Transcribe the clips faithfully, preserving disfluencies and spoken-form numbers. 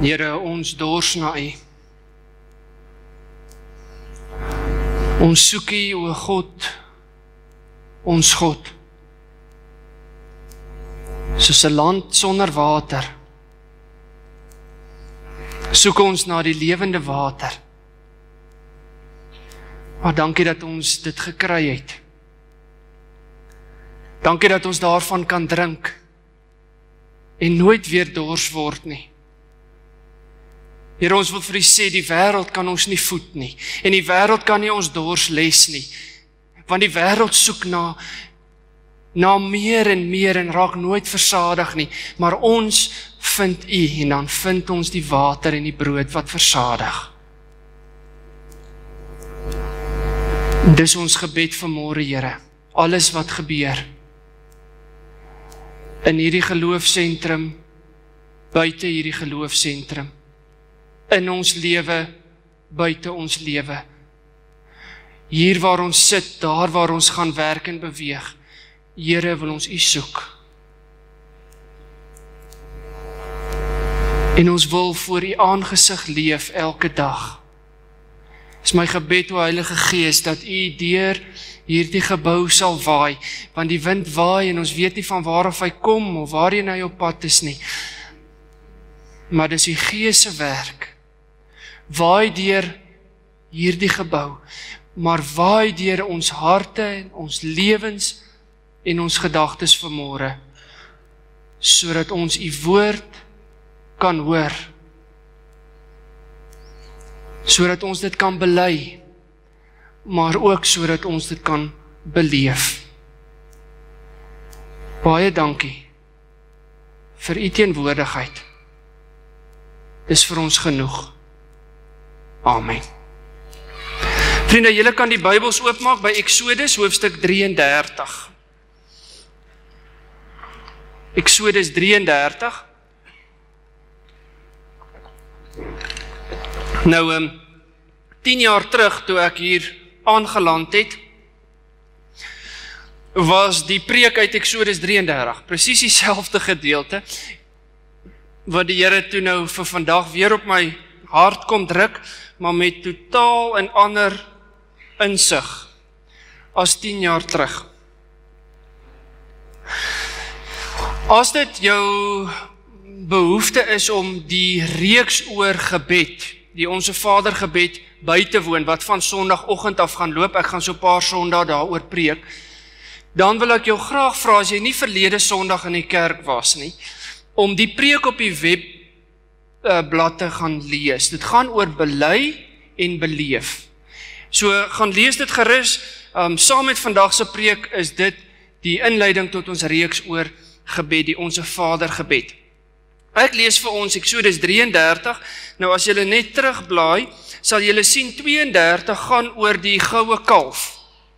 Here, ons dors na U. Ons soek U, o God, ons God, soos 'n land sonder water. Soek ons na die lewende water. Maar dankie dat ons dit gekry het. Dankie dat ons daarvan kan drink en nooit weer dors word nie. Here, ons wil vir U sê, die wêreld kan ons nie voed nie, en die wêreld kan nie ons dors les nie, want die wêreld soek na, na meer en meer en raak nooit versadig nie, maar ons vind U, en dan vind ons die water en die brood wat versadig. Dis ons gebed vanmôre, Here, alles wat gebeur, in hierdie geloofsentrum, buite hierdie geloofsentrum, in ons lewe, buite ons lewe, hier waar ons sit, daar waar ons gaan werk en beweeg, Here, wil ons U soek. En ons wil voor U aangesig leef elke dag. Is my gebed, o Heilige Gees, dat U deur hierdie gebou sal waai, want die wind waai en ons weet nie van waar of hy kom of waarheen hy op pad is nie. Maar dis U Gees se werk. Waai deur hierdie gebou, maar waai deur ons harte en ons lewens en ons gedagtes vanmôre, sodat ons U woord kan hoor, sodat ons dit kan bely, maar ook sodat ons dit kan beleef. Baie dankie vir U teenwoordigheid. Dis vir ons genoeg. Amen. Vriende, julle kan die Bybels oopmaak by Eksodus hoofstuk drieëndertig. Eksodus drieëndertig. Nou, um, tien jaar terug, toe ek hier aangeland het, was die preek uit Eksodus drieëndertig, presies dieselfde gedeelte, wat die Here toe nou vir vandag weer op my hart kom druk, maar met totaal en ander insig, as tien jaar terug. As dit jou behoefte is om die reeks oor gebed, die Onse Vader gebed by te woon, wat van sondagoggend af gaan loop, ek gaan so 'n paar sondae daaroor preek, dan wil ek jou graag vra, as jy nie verlede sondag in die kerk was nie, om die preek op die webblad te gaan lees. Dit gaan oor bely en beleef. So gaan lees dit gerus, um, saam met vandag se preek is dit die inleiding tot ons reeks oor gebed, die Onse Vader gebed. Ek lees vir ons Eksodus drieëndertig, nou as julle net terugblaai, sal julle sien tweeëndertig gaan oor die goue kalf.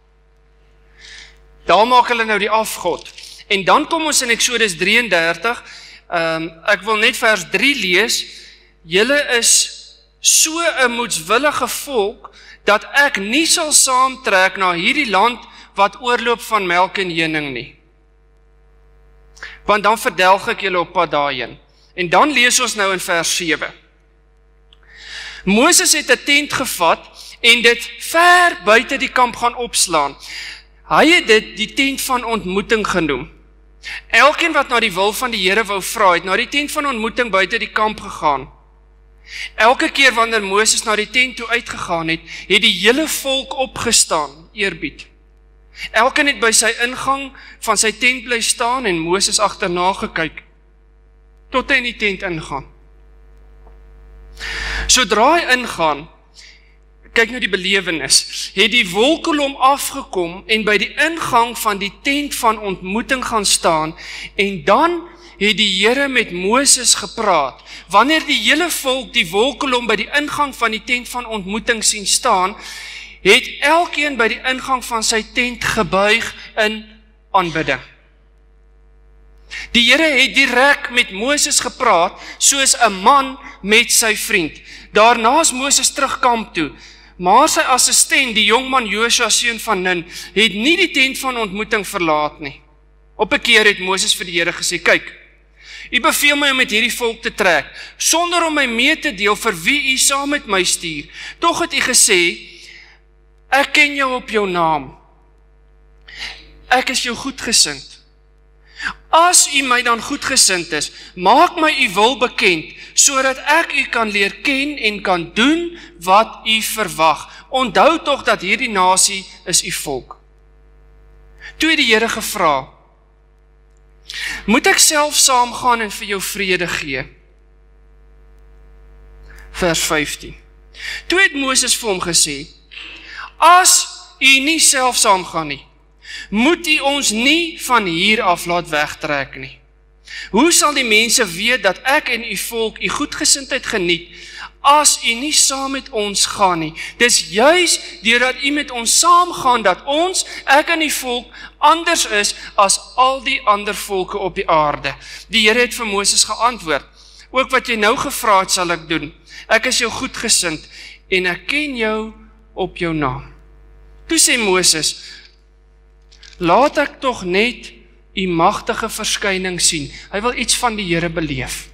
Daar maak hulle nou die afgod. En dan kom ons in Eksodus drieëndertig, um, ek wil net vers drie lees, julle is so 'n moedswillige volk, dat ek nie sal saamtrek na hierdie land, wat oorloop van melk en honing nie. Want dan verdelg ek julle op pad daarheen. En dan lees ons nou in vers sewe. Moses het 'n tent gevat en dit ver buite die kamp gaan opslaan. Hy het dit die tent van ontmoeting genoem. Elkeen wat na die wil van die Here wou vra, het na die tent van ontmoeting buite die kamp gegaan. Elke keer wanneer Moses na die tent toe uitgegaan het, het die hele volk opgestaan, eerbied. Elkeen het by sy ingang van sy tent bly staan en Moses agterna gekyk, tot hy in die tent ingaan. Sodra hy ingaan, kyk nou die belewenis, het die wolkkolom afgekom en by die ingang van die tent van ontmoeting gaan staan, en dan het die Here met Moses gepraat. Wanneer die hele volk die wolkkolom by die ingang van die tent van ontmoeting sien staan, het elkeen by die ingang van sy tent gebuig in aanbidding. Die Here het direk met Moses gepraat, soos 'n man met sy vriend. Daarna is Moses terug kamp toe, maar sy assistent, die jongman Josua seun van Nun, het nie die tent van ontmoeting verlaat nie. Op 'n keer het Moses vir die Here gesê, kyk, U beveel my om met hierdie volk te trek, sonder om my mee te deel vir wie u saam met my stuur. Tog het u gesê, ek ken jou op jou naam. Ek is jou goedgesind. As u my dan goedgesind is, maak my u wil bekend, sodat ek u kan leer ken en kan doen wat u verwag. Onthou tog dat hierdie nasie is u volk. Toe het die Here gevra, moet ek self saamgaan en vir jou vrede gee? Vers vyftien. Toe het Moses vir hom gesê, as u nie self saamgaan nie, moet u ons nie van hier af laat wegtrek nie. Hoe sal die mense weet dat ek en u volk u goedgesindheid geniet, as u nie saam met ons gaan nie? Dis juis deurdat u met ons saamgaan, dat ons, ek en die volk, anders is as al die ander volke op die aarde. Die Here het vir Moses geantwoord, ook wat jy nou gevra het sal ek doen. Ek is jou goedgesind en ek ken jou op jou naam. Toe sê Moses, laat ek tog net u magtige verskyning sien. Hy wil iets van die Here beleef.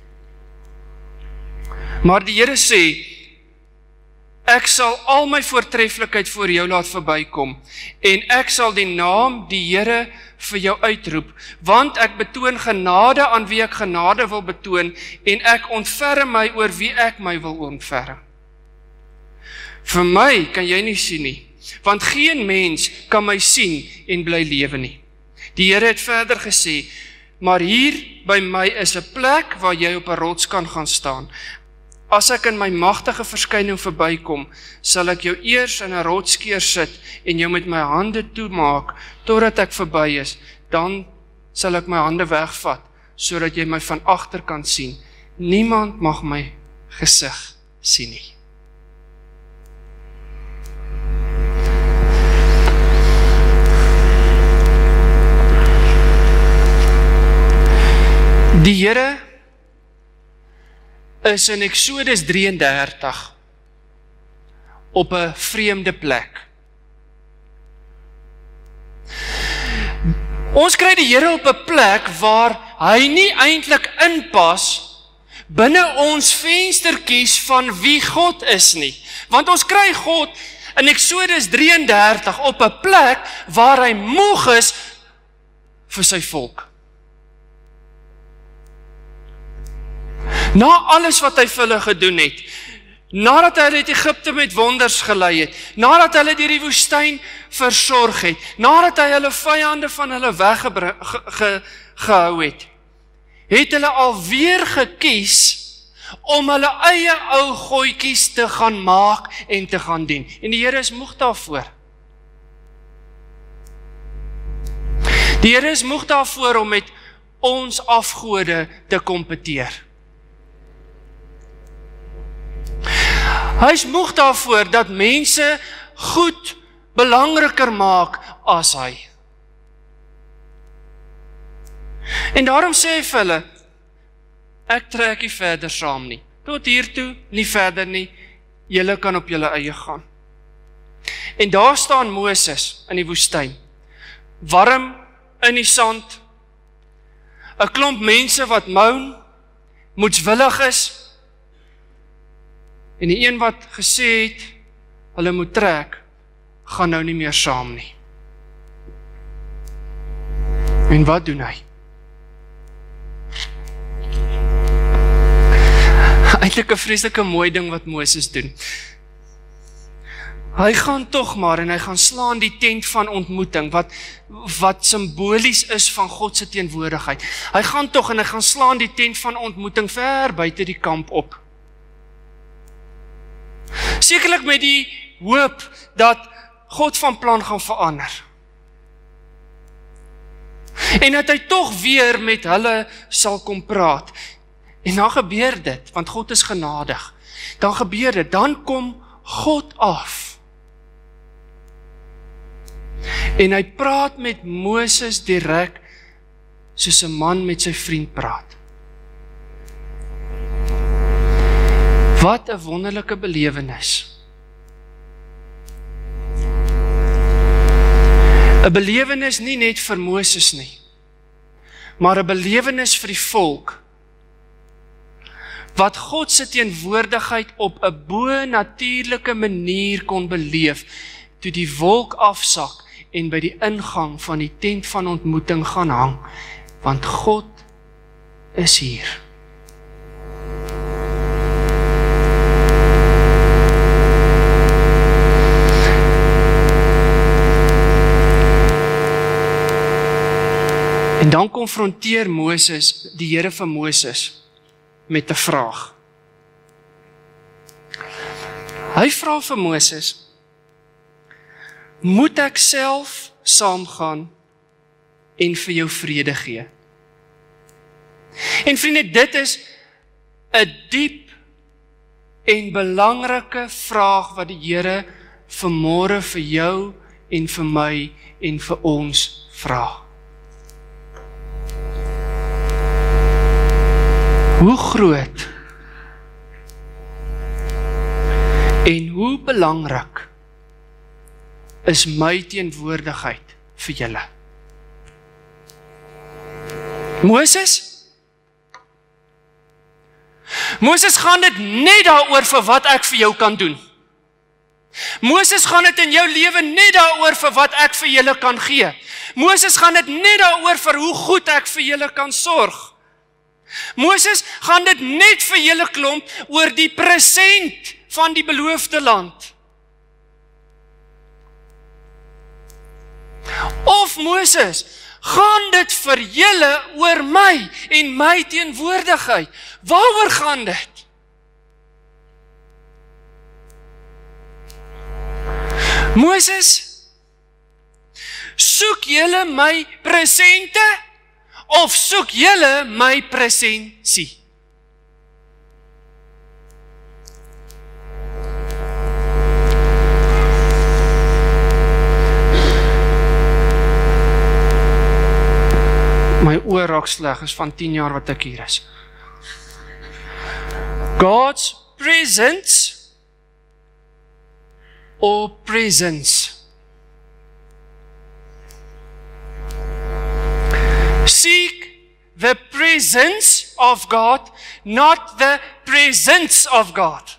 Maar die Here sê, ek sal al my voortreffelikheid voor jou laat verbykom, en ek sal die naam die Here vir jou uitroep, want ek betoon genade aan wie ek genade wil betoon, en ek ontferm my oor wie ek my wil ontferm. Vir my kan jy nie sien nie, want geen mens kan my sien en bly lewe nie. Die Here het verder gesê, maar hier by my is 'n plek waar jy op 'n rots kan gaan staan. As ek in my magtige verskyning verbykom, sal ek jou eers in 'n rotsskeer sit en jou met my hande toemaak, totdat ek verby is. Dan sal ek my hande wegvat, sodat jy my van agter kan sien. Niemand mag my gesig sien nie. Die Here is in Exodus drieëndertig op 'n vreemde plek. Ons kry die Here op 'n plek waar hy nie eintlik inpas binne ons venstertjies van wie God is nie. Want ons kry God in Exodus drieëndertig op 'n plek waar hy moeg is vir sy volk. Na alles wat hy vir hulle gedoen het, nadat hy uit Egipte met wonders gelei het, nadat hulle deur die woestyn versorg het, nadat hy hulle vyande van hulle weggehou het, het hulle alweer gekies om hulle eie ou goetjies te gaan maak en te gaan dien. En die Here is moeg daarvoor. Die Here is moeg daarvoor om met ons afgode te kompeteer. Hy is moeg daarvoor dat mense goed belangriker maak as hy. En daarom sê hy vir hulle, ek trek nie verder saam nie. Tot hiertoe, nie verder nie, julle kan op julle eie gaan. En daar staan Moses in die woestyn, warm in die sand, 'n klomp mense wat moan, moedswillig is, en die een wat gesê het, hulle moet trek, gaan nou nie meer saam nie. En wat doen hy? Eintlik 'n vreeslike mooi ding wat Moses doen. Hy gaan tog maar en hy gaan slaan die tent van ontmoeting, wat, wat symbolies is van God se teenwoordigheid. Hy gaan tog en hy gaan slaan die tent van ontmoeting ver buite die kamp op. Sekerlik met die hoop dat God van plan gaan verander. En dat hy tog weer met hulle sal kom praat. En dan gebeur dit, want God is genadig. Dan gebeur dit, dan kom God af. En hy praat met Moses direk, soos 'n man met sy vriend praat. Wat 'n wonderlike belewenis. 'n Belewenis nie net vir Moses nie, maar 'n belewenis vir die volk wat God se teenwoordigheid op 'n bo-natuurlike manier kon beleef, toe die wolk afsak en by die ingang van die tent van ontmoeting gaan hang, want God is hier. En dan konfronteer Moses, die Here vir Moses, met 'n vraag. Hy vra vir Moses, moet ek self saamgaan en vir jou vrede gee? En vriende, dit is 'n diep en belangrike vraag wat die Here vanmôre vir jou en vir my en vir ons vra. Hoe groot en hoe belangrik is my teenwoordigheid vir julle? Moses? Moses, gaan dit net daaroor vir wat ek vir jou kan doen. Moses, gaan dit in jou lewe net daaroor vir wat ek vir julle kan gee. Moses, gaan dit net daaroor vir hoe goed ek vir julle kan sorg. Moses, gaan dit net vir julle klomp oor die present van die beloofde land. Of Moses, gaan dit vir julle oor my en my teenwoordigheid? Waaroor gaan dit? Moses, soek julle my presente of soek julle my presensie? My oor raak sleg, is van tien jaar wat ek hier is. God's presence or presence? Seek the presence of God, not the presence of God.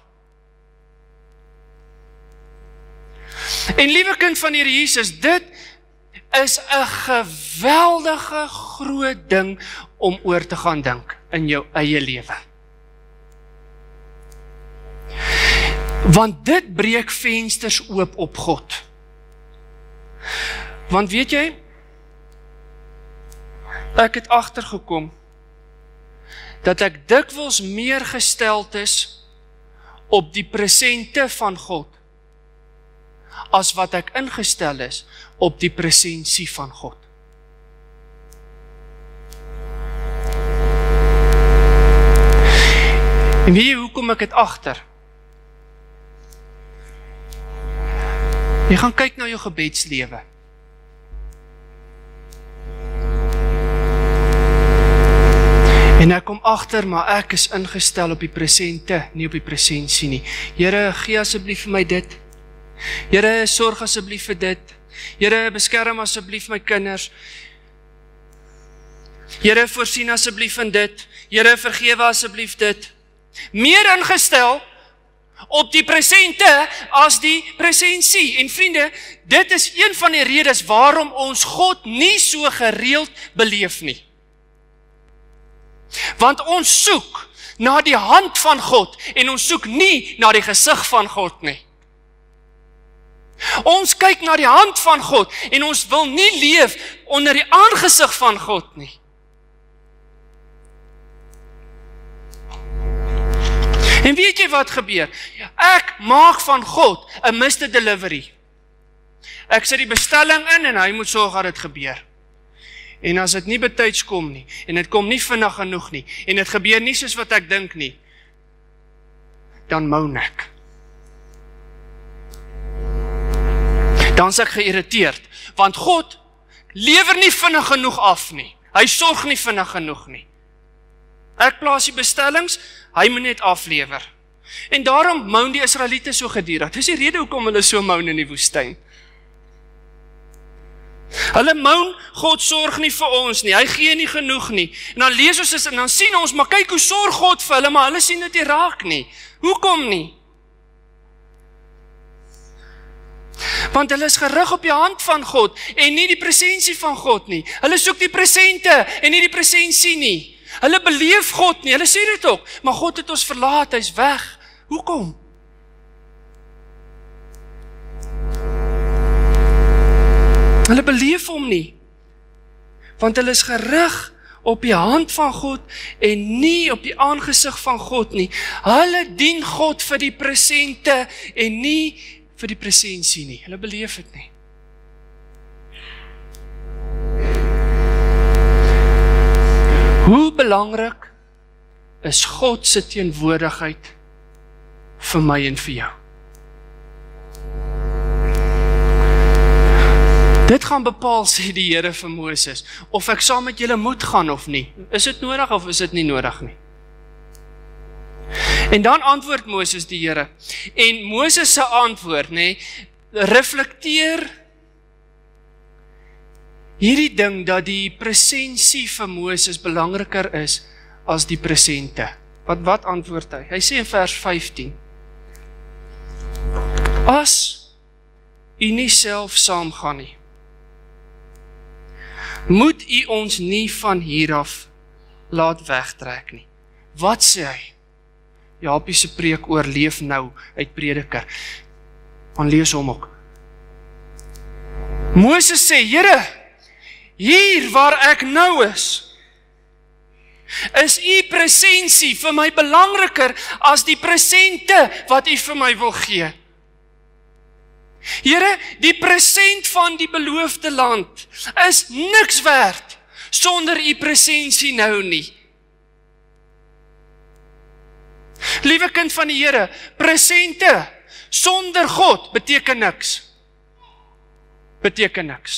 En liewe kind van Here Jesus, dit is 'n geweldige groot ding om oor te gaan dink in jou eie lewe. Want dit breek vensters oop op God. Want weet jy, ek het agtergekom dat ek dikwels meer gesteld is op die presente van God as wat ek ingestel is op die presensie van God. En weet jy hoekom ek het agter? Jy gaan kyk na jou gebedslewe. En ek kom agter, maar ek is ingestel op die presente, nie op die presensie nie. Here, gee asseblief vir my dit. Here, sorg asseblief vir dit. Here, beskerm asseblief my kinders. Here, voorsien asseblief in dit. Here, vergewe asseblief dit. Meer ingestel op die presente as die presensie. En vriende, dit is een van die redes waarom ons God nie so gereeld beleef nie. Want ons soek na die hand van God en ons soek nie na die gesig van God nie. Ons kyk na die hand van God en ons wil nie leef onder die aangesig van God nie. En weet jy wat gebeur? Ek maak van God 'n mister delivery. Ek sit die bestelling in en hy moet sorg dat dit gebeur. En as dit nie betyds kom nie, en dit kom nie vinnig genoeg nie, en dit gebeur nie soos wat ek dink nie, dan moan ek. Dan is ek geïrriteerd, want God lewer nie vinnig genoeg af nie. Hy sorg nie vinnig genoeg nie. Ek plaas die bestellings, hy moet net aflewer. En daarom moan die Israeliete so gedurig. Dis die rede hoekom hulle so moan in die woestyn. Hulle moan, God sorg nie vir ons nie, hy gee nie genoeg nie. En dan lees ons dit en dan sien ons, maar kyk hoe sorg God vir hulle, maar hulle sien dit nie raak nie. Hoekom nie? Want hulle is gerig op die hand van God en nie die presensie van God nie. Hulle soek die presente en nie die presensie nie. Hulle beleef God nie, hulle sê dit ook, maar God het ons verlaat, hy is weg. Hoekom? Hulle beleef hom nie, want hulle is gerig op die hand van God en nie op die aangesig van God nie. Hulle dien God vir die presente en nie vir die presensie nie. Hulle beleef dit nie. Hoe belangrik is God se teenwoordigheid vir my en vir jou? Dit gaan bepaal, sê die Here vir Moses, of ek saam met julle moet gaan of nie. Is dit nodig of is dit nie nodig nie? En dan antwoord Moses die Here. En Moses se antwoord, nê, reflekteer hierdie ding dat die presensie vir Moses belangriker is as die presente. Wat wat antwoord hy? Hy sê in vers vyftien: As u nie self saamgaan nie, moet u ons nie van hier af laat wegtrek nie. Wat sê hy? Jaapie se preek oor leef nou uit Prediker. Dan lees hom ook. Moses sê, Here, hier waar ek nou is, is u presensie vir my belangriker as die presente wat u vir my wil gee. Here, die present van die beloofde land is niks werd sonder u presensie nou nie. Liewe kind van die Here, presente sonder God beteken niks. Beteken niks.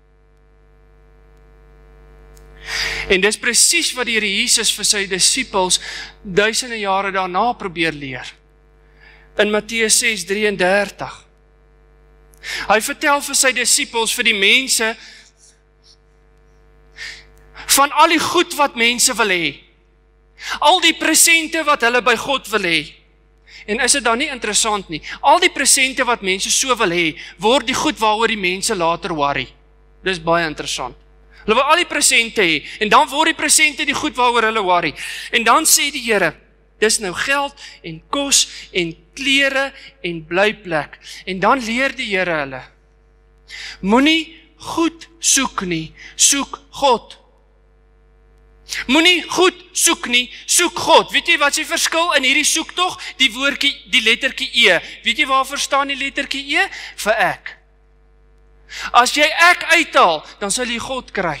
En dis presies wat die Here Jesus vir sy disippels duisende jare daarna probeer leer. In Matteus ses drieëndertig. Hy vertel vir sy disippels, vir die mense, van al die goed wat mense wil hê. Al die presente wat hulle by God wil hê. En is dit dan nie interessant nie? Al die presente wat mense so wil hê, word die goed waaroor die mense later worry. Dis baie interessant. Hulle wil al die presente hê, en dan word die presente die goed waaroor hulle worry. En dan sê die Here, dis nou geld en kos en klere en blyplek. En dan leer die Here hulle, moenie goed soek nie, soek God. Moenie goed soek nie, soek God. Weet jy wat is die verskil in hierdie soektog? Die woordjie, die lettertjie E. Weet jy waarvoor staan die lettertjie E? Vir ek. As jy ek uithaal, dan sal jy God kry.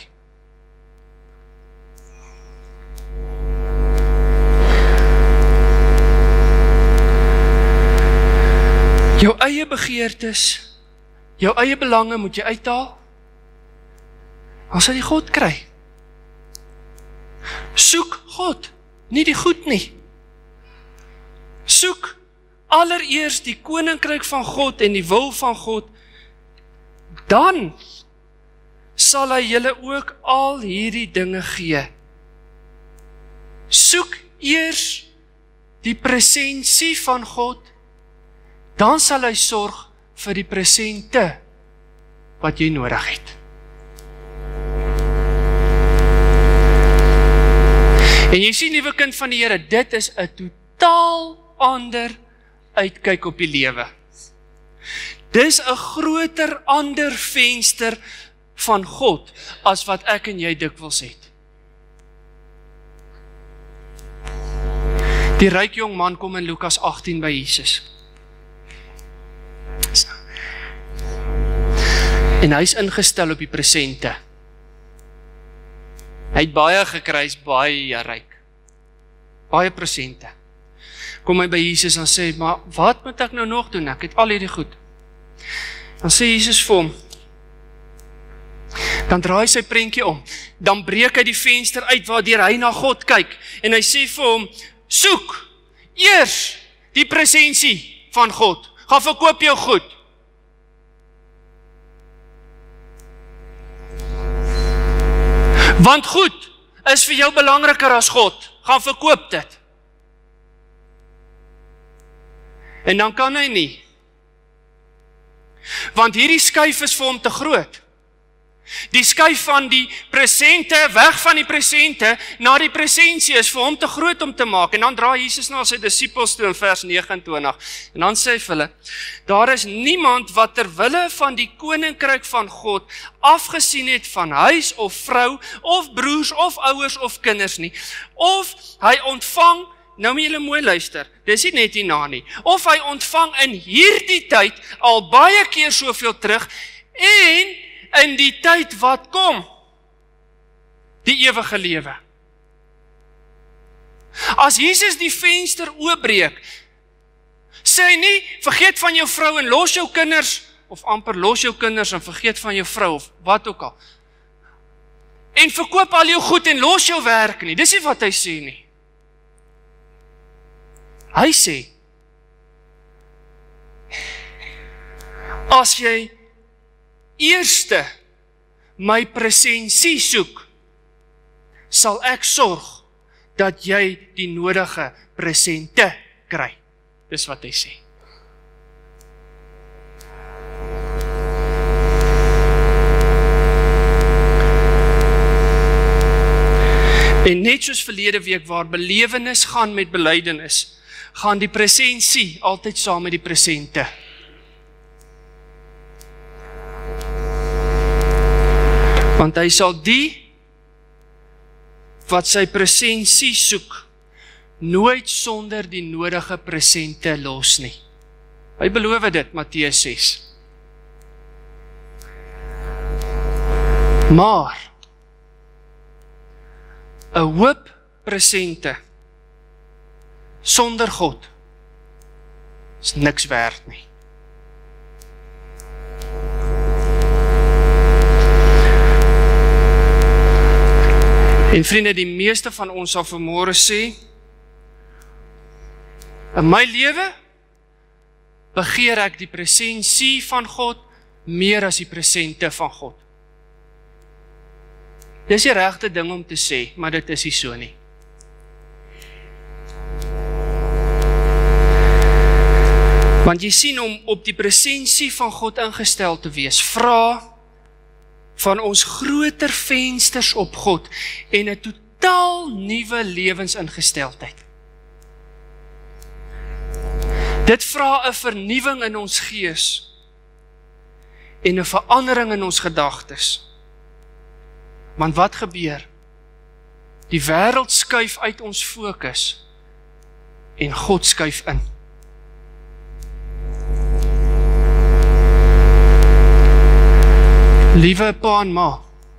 Jou eie begeertes, jou eie belange moet jy uithaal, dan sal jy God kry. Soek God, nie die goed nie. Soek allereers die koninkryk van God en die wil van God, dan sal hy julle ook al hierdie dinge gee. Soek eers die presensie van God, dan sal hy sorg vir die presente wat jy nodig het. En jy sien, liewe kind van die Here, dit is 'n totaal ander uitkyk op die lewe. Dis 'n groter ander venster van God as wat ek en jy dikwels het. Die ryk jong man kom in Lukas agttien by Jesus. En hy is ingestel op die presente. Hy het baie gekry, is baie ryk. Baie presente. Kom hy by Jesus en sê, maar wat moet ek nou nog doen? Ek het al hierdie goed. Dan sê Jesus vir hom, dan draai sy prentjie om, dan breek hy die venster uit waardeur hy na God kyk, en hy sê vir hom, soek eers die presensie van God. Ga verkoop jou goed. Want goed is vir jou belangriker as God. Gaan verkoop dit. En dan kan hy nie. Want hierdie skuif is vir hom te groot. Die skuif van die presente, weg van die presente, na die presensie is vir hom te groot om te maak. En dan draai Jesus na sy disippels toe in vers vyf agt. En dan sê hy vir hulle, daar is niemand wat ter wille van die koninkryk van God afgesien het van huis of vrou, of broers, of ouers, of kinders nie. Of hy ontvang, nou moet julle mooi luister, dis nie net hierna nie, of hy ontvang in hierdie tyd al baie keer soveel terug, en in die tyd wat kom, die ewige lewe. As Jesus die venster oopbreek, sê hy nie, vergeet van jou vrou en los jou kinders, of amper los jou kinders en vergeet van jou vrou, of wat ook al. En verkoop al jou goed en los jou werk nie, dis nie wat hy sê nie. Hy sê, as jy eerste my presensie soek, sal ek sorg dat jy die nodige presente kry. Dis wat hy sê. En net soos verlede week waar belewenis gaan met belydenis, gaan die presensie altyd saam met die presente. Want hy sal die wat sy presensie soek, nooit sonder die nodige presente los nie. Hy beloof dit, Matteus ses. Maar, 'n hoop presente sonder God is niks werd nie. En vriende, die meeste van ons sal vanmôre sê, in my lewe begeer ek die presensie van God meer as die presente van God. Dis die regte ding om te sê, maar dit is nie so nie. Want jy sien, om op die presensie van God ingestel te wees, vra van ons groter vensters op God en 'n totaal nuwe lewensingesteldheid. Dit vra 'n vernuwing in ons gees en 'n verandering in ons gedagtes. Want wat gebeur? Die wêreld skuif uit ons fokus en God skuif in. Liewe pa en ma,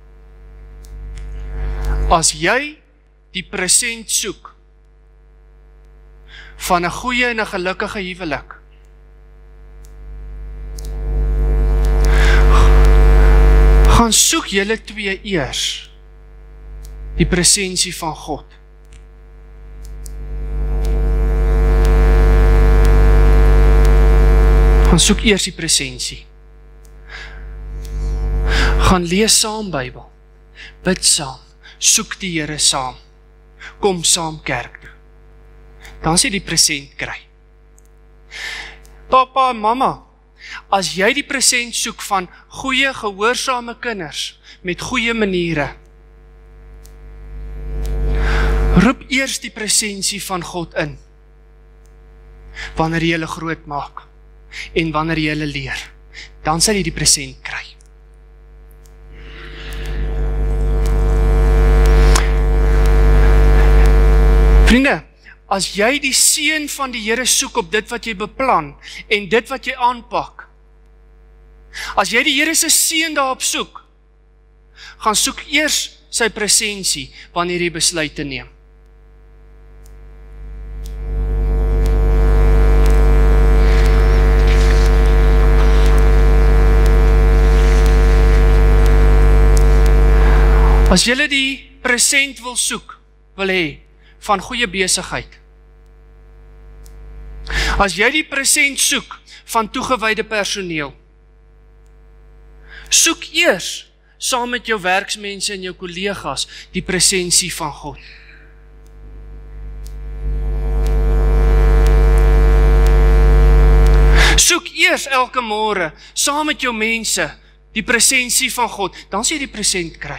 as jy die present soek van 'n goeie en 'n gelukkige huwelik, gaan soek julle twee eers die presensie van God. Gaan soek eers die presensie. Gaan lees saam Bybel, bid saam, soek die Here saam, kom saam kerk toe. Dan sê die present kry. Papa en mamma, as jy die present soek van goeie gehoorsame kinders met goeie maniere, roep eers die presensie van God in, wanneer jy hulle groot maak en wanneer jy hulle leer, dan sal jy die present kry. Vriende, as jy die seën van die Here soek op dit wat jy beplan en dit wat jy aanpak, as jy die Here se seën daarop soek, gaan soek eers sy presensie wanneer jy besluite neem. As jy die present wil soek, wil hê, van goeie besigheid. As jy die present soek van toegewyde personeel, soek eers saam met jou werksmense en jou kollegas, die presensie van God. Soek eers elke môre, saam met jou mense, die presensie van God, dan sal jy die present kry.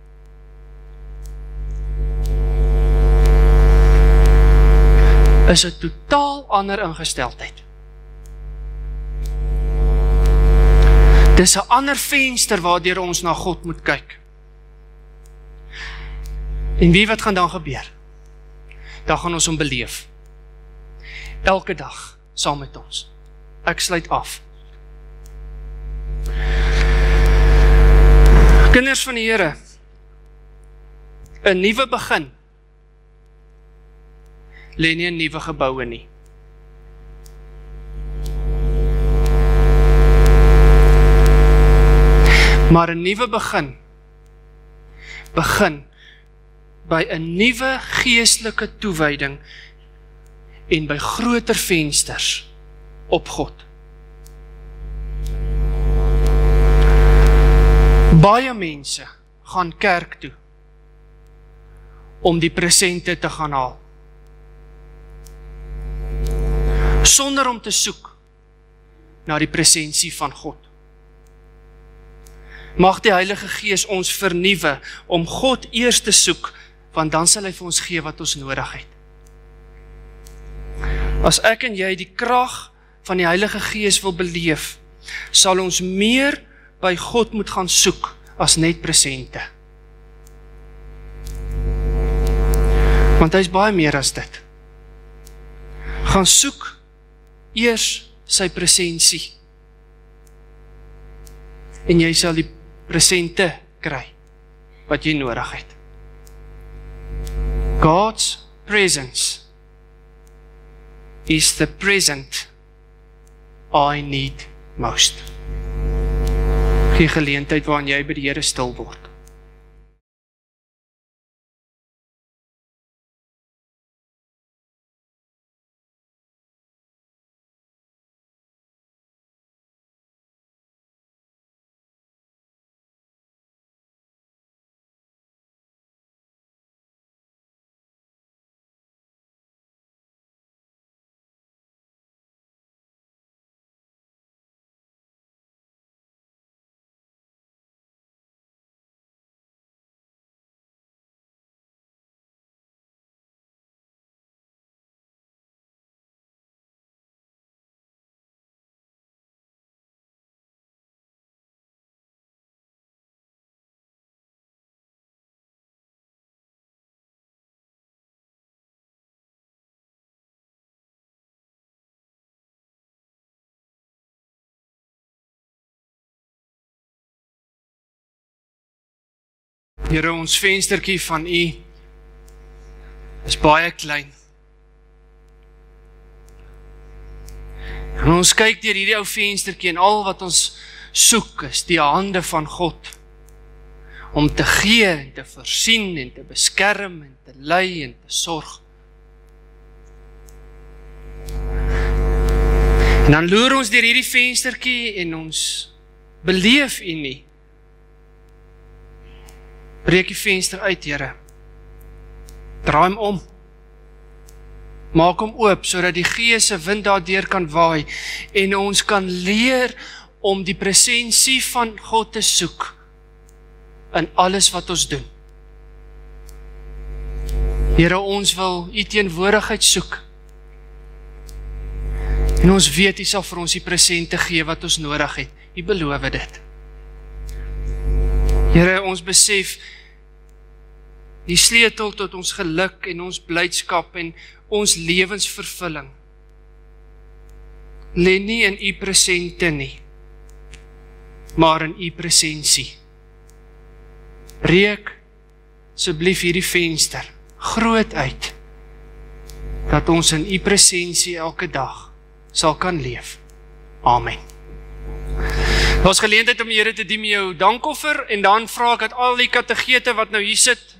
Is 'n totaal ander ingesteldheid. Dis 'n ander venster waardeur ons na God moet kyk. En wie wat gaan dan gebeur? Dan gaan ons hom beleef. Elke dag, saam met ons. Ek sluit af. Kinders van die Here, 'n nuwe begin lê nie in nuwe geboue nie. Maar 'n nuwe begin begin by 'n nuwe geestelike toewyding en by groter vensters op God. Baie mense gaan kerk toe om die presente te gaan haal, sonder om te soek na die presensie van God. Mag die Heilige Gees ons vernuwe om God eers te soek, want dan sal hy vir ons gee wat ons nodig het. As ek en jy die krag van die Heilige Gees wil beleef, sal ons meer by God moet gaan soek as net presente. Want hy is baie meer as dit. Gaan soek eers sy presensie en jy sal die presente kry wat jy nodig het. God's presence is the present I need most. Gee geleentheid waarin jy by die Here stil word. Here, ons venstertjie van U is baie klein. En ons kyk deur hierdie ou venstertjie en al wat ons soek is die hande van God om te gee en te voorsien en te beskerm en te lei en te sorg. En dan loer ons deur hierdie venstertjie en ons beleef U nie. Breek die venster uit, Here. Draai hom om. Maak hom oop, sodat die Gees se wind daardeur kan waai en ons kan leer om die presensie van God te soek in alles wat ons doen. Here, ons wil U teenwoordigheid soek. En ons weet U sal vir ons die presente gee wat ons nodig het. U beloof dit. Here, ons besef die sleutel tot ons geluk en ons blydskap en ons lewensvervulling lê nie in U presente nie, maar in U presensie. Breek asseblief hierdie venster groot uit, dat ons in U presensie elke dag sal kan leef. Amen. Daar is geleentheid om die Here te dien met jou dankoffer, en dan vra ek dat al die kategete wat nou hier sit,